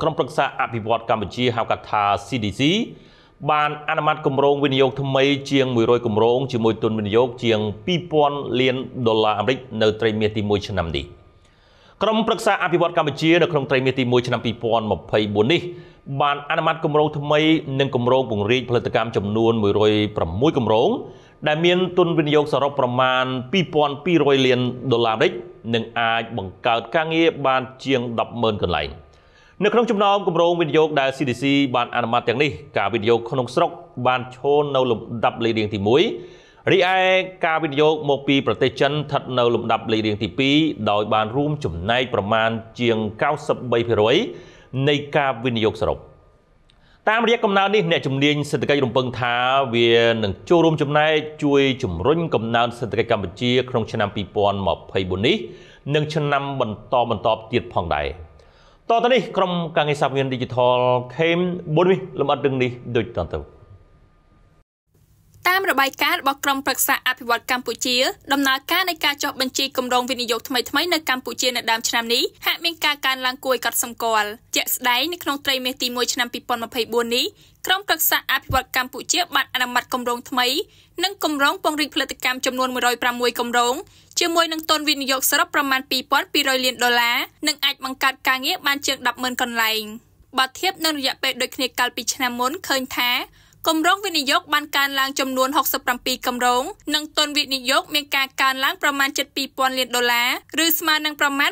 ក្រុមប្រឹក្សាអភិវឌ្ឍកម្ពុជាហៅកាត់ថា CDC បានអនុម័តគម្រោងវិនិយោគថ្មីជាង100គម្រោងជាមួយទុនវិនិយោគជាង$2000 លាននៅត្រីមាសទី1ឆ្នាំនេះក្រុមប្រឹក្សាអភិវឌ្ឍកម្ពុជានៅក្នុងត្រីមាសទី1ឆ្នាំ2024នេះបានអនុម័តគម្រោងថ្មីនិងគម្រោងពង្រីកផលិតកម្មចំនួន106គម្រោងដែលមានទុនវិនិយោគសរុបប្រមាណ$2200 លាននិងអាចបង្កើតការងារបានជាង100000កន្លែងនៅក្នុងចំណោមគម្រោងវិនិយោគដែល CDC បានអនុម័តទាំងនេះការវិនិយោគក្នុងស្រុកបានឈរនៅលំដាប់លេខរៀងទី1រីឯការវិនិយោគមកពីប្រទេសចិនស្ថិតនៅលំដាប់លេខរៀងទី2ដោយបានរួមចំណែកប្រមាណជាង 93% នៃការវិនិយោគសរុបតាមរយៈកំណើននេះអ្នកជំនាញសេដ្ឋកិច្ចរំពឹងថាវានឹងចូលរួមចំណែកជួយជំរុញកំណើនសេដ្ឋកិច្ចកម្ពុជាក្នុងឆ្នាំ2024នេះនិងឆ្នាំបន្តទៀតផងដែរតទៅនេះក្រុមការងារសាធារណ Digital ខេមបុននេះលំអិតរឿងនេះដូចតទៅតាមរបាយការណ៍របស់ក្រុមប្រឹក្សាអភិវឌ្ឍកម្ពុជាដំណើរការនៃការចុះបញ្ជីគម្រោងវិនិយោគថ្មីៗនៅកម្ពុជានៅដើមឆ្នាំនេះហាក់មានការកើនឡើងគួរឲ្យកត់សម្គាល់ជាក់ស្ដែងនៅក្នុងត្រីមាសទី1ឆ្នាំ2024នេះក្រុមប្រឹក្សាអភិវឌ្ឍកម្ពុជាបានអនុម័តគម្រោងថ្មីនិងគម្រោងពង្រីកផលិតកម្មចំនួន106គម្រោងជាមួយនឹងទុនវិនិយោគសរុបប្រមាណ$2200 លាននិងអាចបង្កើតការងារបានជាង100000កន្លែងបើធៀបនឹងរយៈពេលដូចគ្នាកាលពីឆ្នាំមុនឃើញថាគម្រោងវិនិយោគបានកើនឡើងចំនួន67គម្រោងនិងទុនវិនិយោគមានការកើនឡើងប្រមាណ$7000 លានឬស្មើនឹងប្រមាណ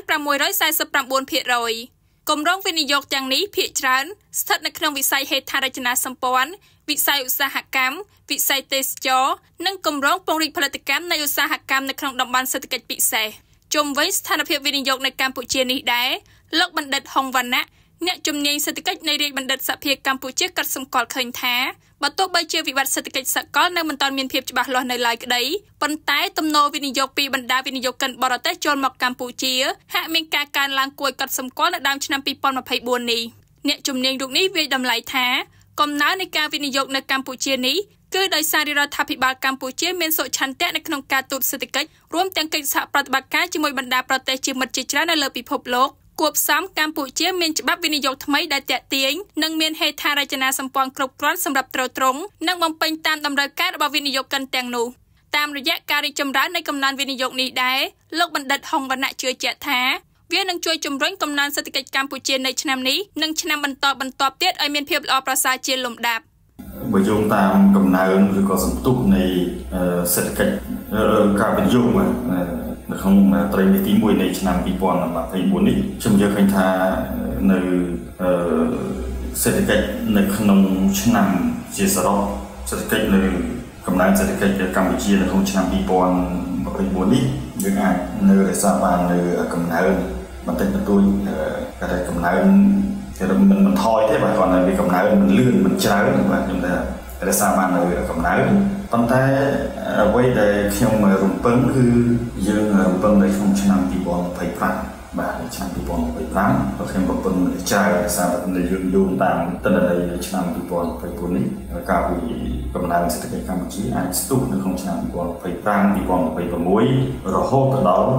649%គម្រោងវិនិយោគទាំងនេះភាគច្រើនស្ថិតនៅក្នុងវិស័យហេដ្ឋារចនាសម្ព័ន្ធវិស័យឧស្សាហកម្មវិស័យទេសចរណ៍និងគម្រោងពង្រីកផលិតកម្មនៃឧស្សាហកម្មនៅក្នុងតំបន់សេដ្ឋកិច្ចពិសេសជុំវិញស្ថានភាពវិនិយោគនៅកម្ពុជានេះដែរលោកបណ្ឌិតហុងវណ្ណៈអ្នកជំនាញសេដ្ឋកិច្ចនៃរាជបណ្ឌិតសភាកម្ពុជាក៏សម្គាល់ឃើញថាបើទោះបីជាវិបត្តិសេដ្ឋកិច្ចសកលនៅមិនទាន់មានភាពច្បាស់លាស់នៅឡើយក្តីប៉ុន្តែទំនោរវិនិយោគពីបណ្ដាវិនិយោគិនបរទេសចូលមកកម្ពុជាហាក់មានការកើនឡើងគួរឲ្យកត់សម្គាល់នៅដើមឆ្នាំ2024នេះអ្នកជំនាញរូបនេះវាយតម្លៃថាកំណើននៃការវិនិយោគនៅកម្ពុជានេះគឺដោយសាររដ្ឋាភិបាលកម្ពុជាមានសុឆន្ទៈនៅក្នុងការទូតសេដ្ឋកិច្ចរួមទាំងកិច្ចសហប្រតិបត្តិការជាមួយបណ្ដាប្រទេសជាមិត្តជាច្រើននៅលើពិភពលោកគួបផ្សំកម្ពុជាមានច្បាប់វិនិយោគថ្មីដែលទាក់ទាញនិងមានហេដ្ឋារចនាសម្ព័ន្ធគ្រប់គ្រាន់សម្រាប់ទ្រទ្រង់និងបំពេញតាមតម្រូវការរបស់វិនិយោគិនទាំងនោះតាមរយៈការរីកចម្រើននៃកំណើនវិនិយោគនេះដែរលោកបណ្ឌិតហុងវណ្ណៈជឿជាក់ថាវានឹងជួយជំរុញកំណើនសេដ្ឋកិច្ចកម្ពុជានៅឆ្នាំនេះនិងឆ្នាំបន្តទៀតឲ្យមានភាពល្អប្រសើរជាលំដាប់បើយោងតាមកំណើនឬក៏សន្ទុះនៃសេដ្ឋកិច្ចការវិនិយោគនៅក្នុងត្រីមាសទី1នៃឆ្នាំ2024នេះខ្ញុំយល់ឃើញថានៅសេដ្ឋកិច្ចនៅក្នុងឆ្នាំជាសរុបសេដ្ឋកិច្ចនៅកំណើនសេដ្ឋកិច្ចកម្ពុជានៅក្នុងឆ្នាំ2024នេះយើងអាចនៅរក្សាបាននៅកំណើនបន្តិចបន្តួចគេថាកំណើនគេមិនថយទេបាទគាត់នៅវាកំណើនមិនលឿនមិនច្រើនបាទខ្ញុំថារក្សាបាននៅកំណើនប៉ុន្តែអ្វីដែលខ្ញុំរំពឹងគឺយើងរំពឹងនៅក្នុងឆ្នាំ2025បាទឆ្នាំ2025ក៏ខ្ញុំរំពឹងច្រើនសារតែយើងយោងតាមទិន្នន័យឆ្នាំ2024នេះការពីកំណើនសេដ្ឋកិច្ចកម្ពុជាអាចស្ទុះនៅក្នុងឆ្នាំ2025 2026រហូតដល់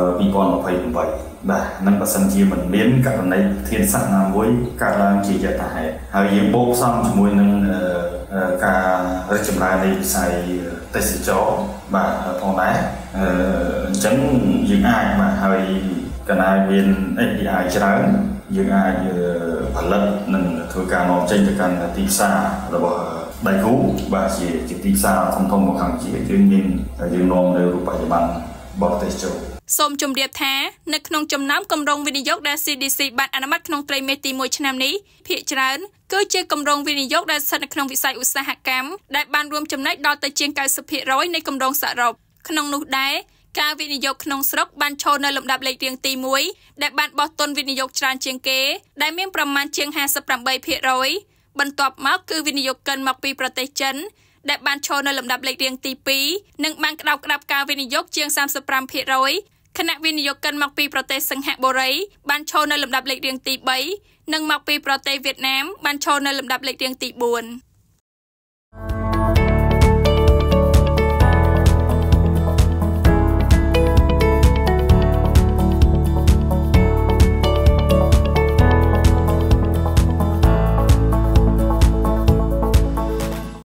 2028បាទនឹងបើសិនជាមិនមានករណីធានសាស្ត្រណាមួយកើតឡើងជាយថាហេតុហើយយើងបូកផ្សំជាមួយនឹងការរីកចម្រើននៃវិស័យទេសចរណ៍បាទផងដែរអញ្ចឹងយើងអាចបាទហើយកណ្ដាលមាន API ច្រើនយើងអាចផលិតនិងធ្វើការនាំចេញទៅកាន់ទីផ្សាររបស់ដៃគូបាទជាទីផ្សារធំៗរបស់កម្ពុជាយើងនាំនៅរូបបច្ចុប្បន្នបរទេសចូលសូមជម្រាបថានៅក្នុងចំណោមគម្រោងវិនិយោគដែល CDC បានអនុម័តក្នុងត្រីមាសទី1ឆ្នាំនេះភាគច្រើនគឺជាគម្រោងវិនិយោគដែលស្ថិតនៅក្នុងវិស័យឧស្សាហកម្មដែលបានរួមចំណែកដល់ទៅជាង 90% នៃគម្រោងសរុបក្នុងនោះដែរការវិនិយោគក្នុងស្រុកបានឈរនៅលំដាប់លេខរៀងទី1ដែលបានបោះទុនវិនិយោគច្រើនជាងគេដែលមានប្រមាណជាង 58% បន្ទាប់មកគឺវិនិយោគិនមកពីប្រទេសចិនដែលបានឈរនៅលំដាប់លេខរៀងទី2និងបានក្តោបក្តាប់ការវិនិយោគជាង 35% ខណៈវិនិយោគិនមកពីប្រទេសសិង្ហបុរីបានឈរនៅលំដាប់លេខរៀងទី3និងមកពីប្រទេសវៀតណាមបានឈរនៅលំដាប់លេខរៀងទី4